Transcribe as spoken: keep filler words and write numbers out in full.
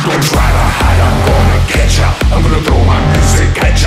Don't try to hide, I'm gonna get ya. I'm gonna throw my music at